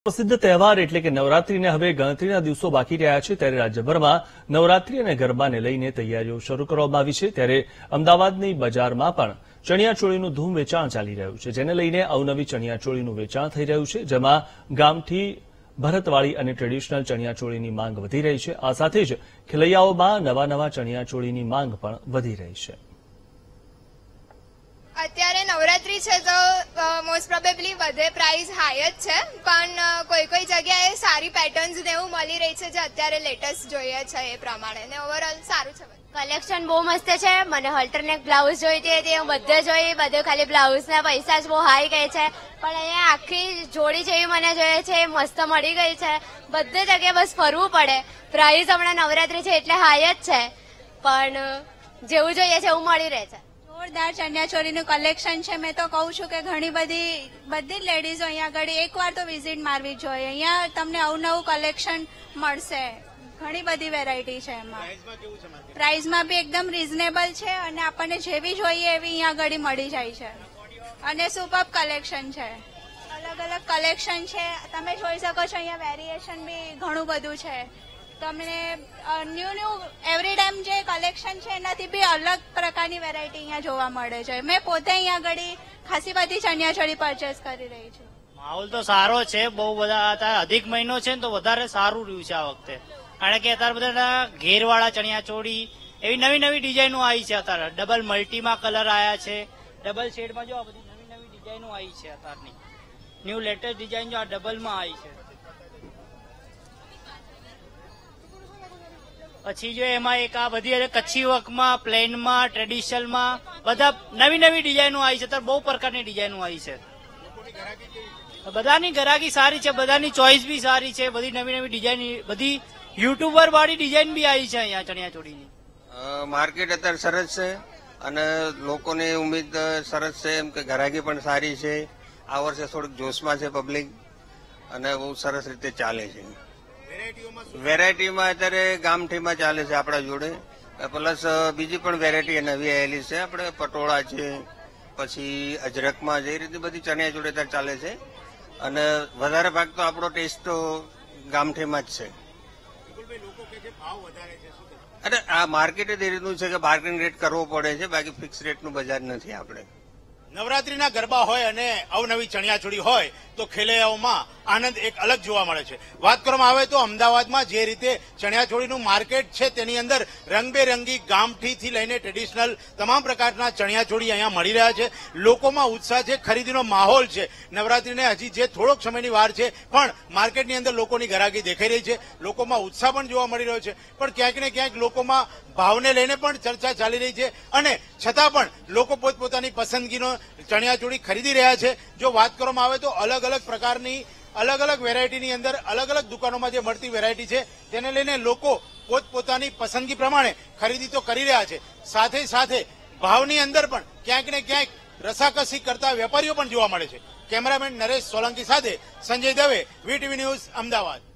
પ્રસિદ્ધ તહેવાર એટલે કે નવરાત્રીને હવે ગણતરીના દિવસો બાકી રહ્યા છે ત્યારે રાજ્યભરમાં નવરાત્રી અને ગરબાને લઈને તૈયારીઓ શરૂ કરવામાં આવી છે ત્યારે અમદાવાદની બજારમાં પણ ચણિયાચોળીનું ધૂમ વેચાણ ચાલી રહ્યું છે જેને લઈને અવનવી ચણિયાચોળીનું વેચાણ થઈ રહ્યું છે જેમાં ગામઠી ભરતવાળી અને ટ્રેડિશનલ ચણિયાચોળીની માંગ વધી રહી છે આ સાથે જ ખેલૈયાઓમાં નવા ચણિયાચોળીની માંગ પણ વધી રહી છે। અત્યારે નવરાત્રી છે તો મોસ્ટ પ્રોબેબલી બધે પ્રાઇસ હાઈ જ છે પણ કોઈ જગ્યાએ સારી પેટર્ન્સ ને એવું મળી રહી છે જે અત્યારે લેટેસ્ટ જોઈએ છે એ પ્રમાણે ને ઓવરઓલ સારું છે। કલેક્શન બહુ મસ્ત છે। મને હોલ્ટરનેક બ્લાઉઝ જોઈતી હતી હું બધે જોઈ બધે ખાલી બ્લાઉઝના પૈસા જ બહુ હાઈ ગઈ છે પણ અહીંયા આખી જોડી જેવી મને જોઈએ છે મસ્ત મળી ગઈ છે। બધે જગ્યાએ બસ ફરવું પડે। પ્રાઇસ હમણાં નવરાત્રી છે એટલે હાઈ જ છે પણ જેવું જોઈએ છે એવું મળી રહે છે। જોરદાર ચણિયાચોળીનું કલેક્શન છે। મેં તો કહું છું કે ઘણી બધી લેડીઝો અહીંયા આગળ એકવાર તો વિઝિટ મારવી જોઈએ। અહીંયા તમને અવનવું કલેક્શન મળશે। ઘણી બધી વેરાયટી છે એમાં। પ્રાઇસમાં બી એકદમ રીઝનેબલ છે અને આપણને જેવી જોઈએ એવી અહીંયા આગળ મળી જાય છે અને સુપર કલેક્શન છે। અલગ અલગ કલેક્શન છે તમે જોઈ શકો છો। અહીંયા વેરિએશન બી ઘણું બધું છે। તમને ન્યૂ એવરી ટાઈમ જે કલેક્શન છે એનાથી બી અલગ પ્રકારની વેરાયટી અહીંયા જોવા મળે છે। મેં પોતે અહીંયા આગળ ખાસી બધી ચણિયાચોળી પરચેસ કરી રહી છું। માહોલ તો સારો છે। બહુ બધા અત્યારે અધિક મહિનો છે ને તો વધારે સારું રહ્યું છે આ વખતે કારણ કે અત્યારે બધા ઘેરવાળા ચણિયાચોળી એવી નવી ડિઝાઇનો આવી છે। અત્યારે ડબલ મલ્ટીમાં કલર આવ્યા છે। ડબલ શેડમાં જો આ બધી નવી ડિઝાઇનો આવી છે। અત્યારની ન્યૂ લેટેસ્ટ ડિઝાઇન જો આ ડબલમાં આવી છે। પછી જો એમાં એક આ બધી કચ્છી વર્કમાં પ્લેનમાં ટ્રેડિશનલમાં બધા નવી ડિઝાઇનો આવી છે। અત્યારે બહુ પ્રકારની ડિઝાઇનો આવી છે। બધાની ગ્રાહકી સારી છે બધાની ચોઇસ બી સારી છે। બધી નવી ડિઝાઇન બધી યુટ્યુબર વાળી ડિઝાઇન બી આવી છે અહીંયા ચણિયાચોળીની। માર્કેટ અત્યારે સરસ છે અને લોકોની ઉમ્મીદ સરસ છે એમ કે ગ્રાહકી પણ સારી છે। આ વર્ષે થોડુંક જોશમાં છે પબ્લિક અને બહુ સરસ રીતે ચાલે છે। વેરાયટીમાં અત્યારે ગામઠીમાં ચાલે છે આપણા જોડે પ્લસ બીજી પણ વેરાયટી નવી આવેલી છે। આપણે પટોળા છે પછી અજરકમાં જે રીતે બધી ચણિયાચોળી અત્યારે ચાલે છે અને વધારે ભાગ તો આપણો ટેસ્ટ તો ગામઠીમાં જ છે। અરે આ માર્કેટ જ એ રીતનું છે કે બાર્ગેન રેટ કરવો પડે છે બાકી ફિક્સ રેટનું બજાર નથી આપણે। નવરાત્રીના ગરબા હોય અને અવનવી ચણિયાચોળી હોય તો ખેલૈયાઓમાં આનંદ એક અલગ જોવા મળે છે। વાત કરવામાં આવે તો અમદાવાદમાં જે રીતે ચણિયાચોળીનું માર્કેટ છે તેની અંદર રંગબેરંગી ગામઠીથી લઈને ટ્રેડિશનલ તમામ પ્રકારના ચણિયાચોળી અહીંયા મળી રહ્યા છે। લોકોમાં ઉત્સાહ છે ખરીદીનો માહોલ છે। નવરાત્રીને હજી જે થોડોક સમયની વાર છે પણ માર્કેટની અંદર લોકોની ગ્રાહકી દેખાઈ રહી છે। લોકોમાં ઉત્સાહ પણ જોવા મળી રહ્યો છે પણ ક્યાંક ને ક્યાંક લોકોમાં ભાવને લઈને પણ ચર્ચા ચાલી રહી છે અને છતાં પણ લોકો પોતપોતાની પસંદગીનો ચણિયાચોળી ખરીદી રહ્યા છે। જો વાત કરવામાં આવે તો અલગ અલગ પ્રકારની અલગ વેરાયટીની અંદર અલગ દુકાનોમાં જે મળતી વેરાયટી છે તેને લઈને લોકો પોતપોતાની પસંદગી પ્રમાણે ખરીદી તો કરી રહ્યા છે। સાથે ભાવની અંદર પણ ક્યાંક ને ક્યાંક રસાકસી કરતા વેપારીઓ પણ જોવા મળે છે। કેમેરામેન નરેશ સોલંકી સાથે સંજય દવે, વીટીવી ન્યૂઝ, અમદાવાદ।